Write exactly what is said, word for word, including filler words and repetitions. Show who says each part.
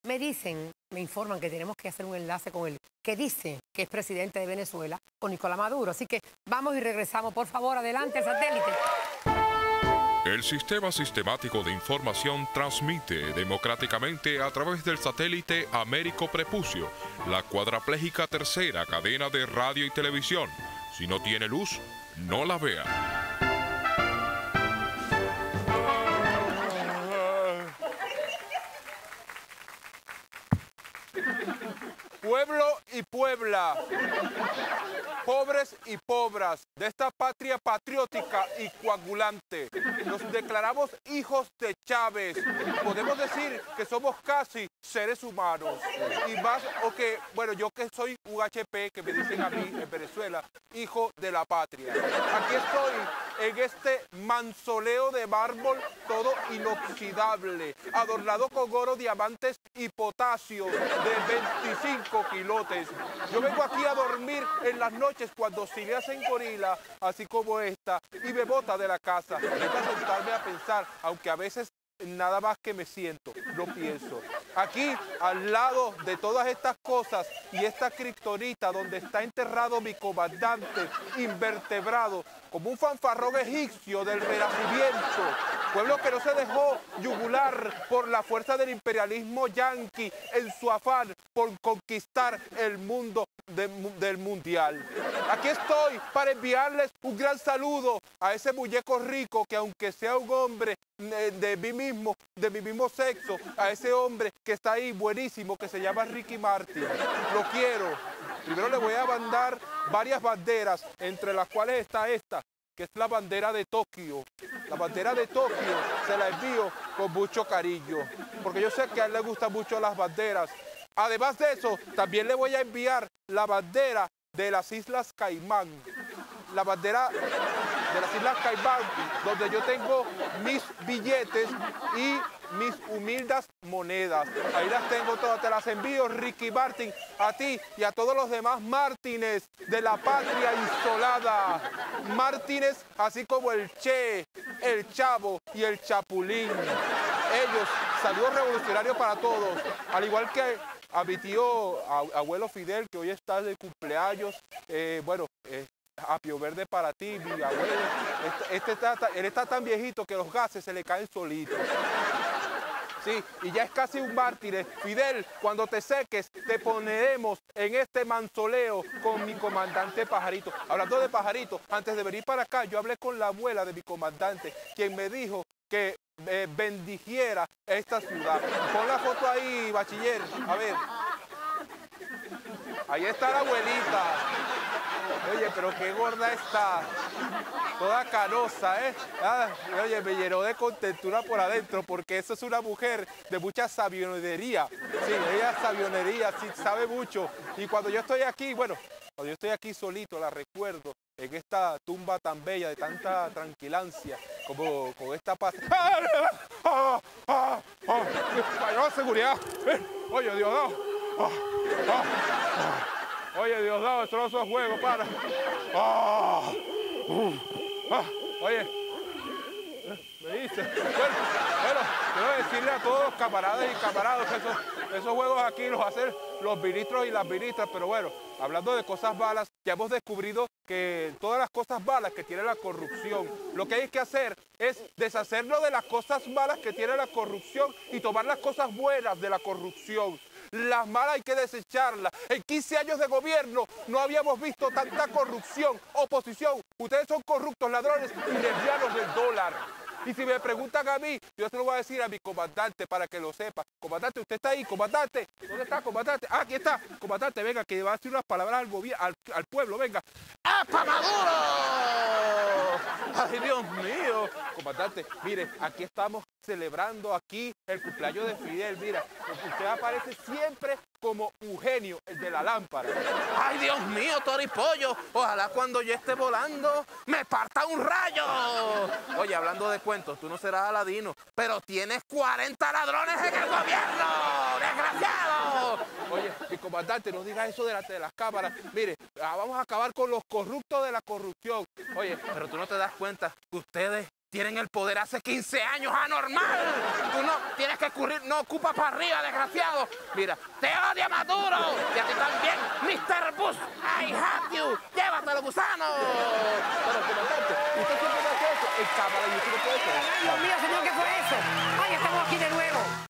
Speaker 1: Me dicen, me informan que tenemos que hacer un enlace con el que dice que es presidente de Venezuela, con Nicolás Maduro. Así que vamos y regresamos. Por favor, adelante el satélite.
Speaker 2: El Sistema Sistemático de Información transmite democráticamente a través del satélite Américo Prepucio, la cuadraplégica tercera cadena de radio y televisión. Si no tiene luz, no la vea.
Speaker 3: Pueblo y Puebla, pobres y pobras de esta patria patriótica y coagulante, nos declaramos hijos de Chávez. Podemos decir que somos casi seres humanos. Y más, o que, bueno, yo que soy un H P, que me dicen a mí en Venezuela, hijo de la patria. Aquí estoy en este mausoleo de mármol todo inoxidable, adornado con oro, diamantes y potasio de veinticinco kilotes. Yo vengo aquí a dormir en las noches cuando se me hacen gorila, así como esta, y me bota de la casa. Vengo a sentarme a pensar, aunque a veces nada más que me siento, no pienso. Aquí, al lado de todas estas cosas y esta kriptonita donde está enterrado mi comandante, invertebrado, como un fanfarrón egipcio del Renacimiento, pueblo que no se dejó yugular por la fuerza del imperialismo yanqui en su afán por conquistar el mundo de, del mundial. Aquí estoy para enviarles un gran saludo a ese muñeco rico que, aunque sea un hombre de, de mí mismo, de mi mismo sexo, a ese hombre que está ahí buenísimo, que se llama Ricky Martin. Lo quiero. Primero le voy a mandar varias banderas, entre las cuales está esta, que es la bandera de Tokio. La bandera de Tokio se la envío con mucho cariño, porque yo sé que a él le gustan mucho las banderas. Además de eso, también le voy a enviar la bandera de las Islas Caimán. La bandera de las Islas Caimán, donde yo tengo mis billetes y mis humildes monedas. Ahí las tengo todas, te las envío, Ricky Martin, a ti y a todos los demás Martínez de la patria insolada. Martínez, así como el Che, el Chavo y el Chapulín. Ellos, saludos revolucionarios para todos, al igual que a mi tío, a, abuelo Fidel, que hoy está de cumpleaños. Eh, bueno, eh, apio verde para ti, mi abuelo. Este, este está, él está tan viejito que los gases se le caen solitos. Sí, y ya es casi un mártir. Fidel, cuando te seques, te poneremos en este mausoleo con mi comandante Pajarito. Hablando de Pajarito, antes de venir para acá, yo hablé con la abuela de mi comandante, quien me dijo que eh, bendijera esta ciudad. Pon la foto ahí, bachiller, a ver. Ahí está la abuelita. Oye, pero qué gorda está. Toda canosa, ¿eh? Ah, oye, me llenó de contentura por adentro, porque eso es una mujer de mucha sabionería. Sí, ella es sabionería, sí, sabe mucho. Y cuando yo estoy aquí, bueno, cuando yo estoy aquí solito, la recuerdo en esta tumba tan bella, de tanta tranquilancia, como con esta paz. ¡Ah! ¡Ah! ¡Ah! ¡Ah! ¡Seguridad! Oye, Dios, no. ¡Ah! ¡Ah! ¡Ah! Oye, Diosdado, esto no es juego, para. ¡Ah! Uh, ah, oye, me dice. Bueno, bueno, quiero decirle a todos los camaradas y camaradas que esos, esos juegos aquí los hacen los ministros y las ministras, pero bueno, hablando de cosas malas, ya hemos descubrido que todas las cosas malas que tiene la corrupción, lo que hay que hacer es deshacernos de las cosas malas que tiene la corrupción y tomar las cosas buenas de la corrupción. Las malas hay que desecharlas. En quince años de gobierno no habíamos visto tanta corrupción, oposición. Ustedes son corruptos, ladrones y lesbianos del dólar. Y si me preguntan a mí, yo se lo voy a decir a mi comandante para que lo sepa. Comandante, usted está ahí, comandante. ¿Dónde está, comandante? Ah, aquí está. Comandante, venga, que va a decir unas palabras al gobierno, al, al pueblo, venga. ¡Epa, Maduro! ¡Ay, Dios mío! Comandante, mire, aquí estamos celebrando aquí el cumpleaños de Fidel. Mira, usted aparece siempre como Eugenio, el de la lámpara. ¡Ay, Dios mío, Toripollo! Ojalá cuando yo esté volando me parta un rayo. Oye, hablando de cuentos, tú no serás Aladino, pero tienes cuarenta ladrones en el gobierno. ¡Desgraciado! Oye, mi comandante, no diga eso delante de las cámaras. Mire, vamos a acabar con los corruptos de la corrupción. Oye, pero tú no te das cuenta que ustedes
Speaker 4: tienen el poder hace quince años, anormal. Tú no tienes que escurrir, no ocupas para arriba, desgraciado. Mira, te odia Maduro y a ti también, mister Bush. I hate you. Llévatelo, gusano. Pero, comandante, ¿usted siempre me hace eso? El cámara, yo sí no puedo hacer.
Speaker 1: Dios mío, señor, ¿qué fue eso? Ay, estamos aquí de nuevo.